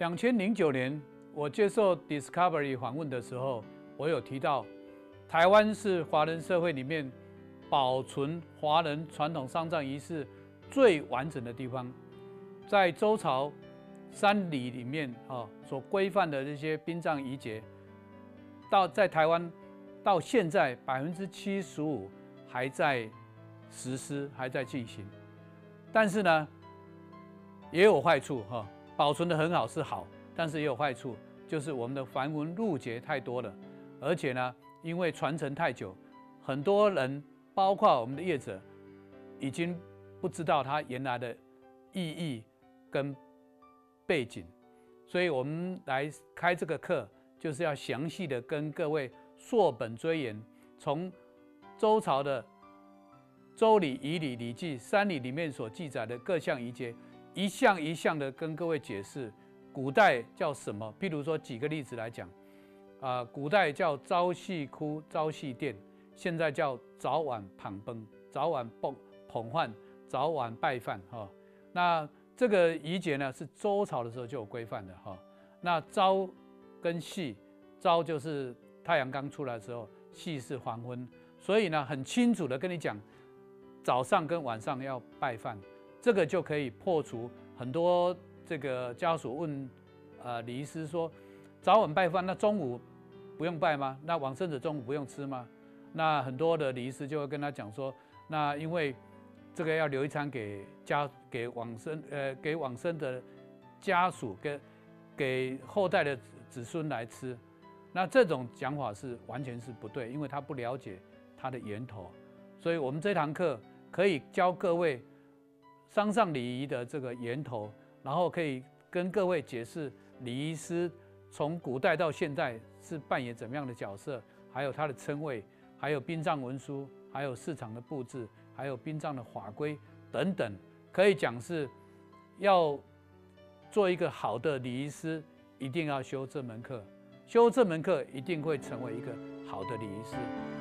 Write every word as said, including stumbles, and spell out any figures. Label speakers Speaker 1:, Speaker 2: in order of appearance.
Speaker 1: 两千零九年，我接受 Discovery 访问的时候，我有提到，台湾是华人社会里面保存华人传统丧葬仪式最完整的地方。在周朝三礼里面啊，所规范的这些殡葬仪节，到在台湾到现在百分之七十五还在实施，还在进行。但是呢，也有坏处哈。保存得很好是好，但是也有坏处，就是我们的繁文缛节太多了，而且呢，因为传承太久，很多人包括我们的业者，已经不知道它原来的意义跟背景，所以我们来开这个课，就是要详细的跟各位溯本追源，从周朝的周礼、仪礼、礼记、三礼里面所记载的各项仪节。一项一项的跟各位解释，古代叫什么？譬如说，举个例子来讲，啊、呃，古代叫朝夕哭、朝夕殿，现在叫早晚捧崩、早晚捧捧饭、早晚拜饭哈、哦。那这个仪节呢，是周朝的时候就有规范的哈、哦。那朝跟夕，朝就是太阳刚出来的时候，夕是黄昏，所以呢，很清楚的跟你讲，早上跟晚上要拜饭。这个就可以破除很多这个家属问，呃，礼仪师说，早晚拜饭，那中午不用拜吗？那往生者中午不用吃吗？那很多的礼仪师就会跟他讲说，那因为这个要留一餐给家给往生呃给往生的家属跟给后代的子孙来吃，那这种讲法是完全是不对，因为他不了解它的源头，所以我们这堂课可以教各位丧葬礼仪的这个源头，然后可以跟各位解释礼仪师从古代到现在是扮演怎么样的角色，还有他的称谓，还有殡葬文书，还有市场的布置，还有殡葬的法规等等，可以讲是要做一个好的礼仪师，一定要修这门课，修这门课一定会成为一个好的礼仪师。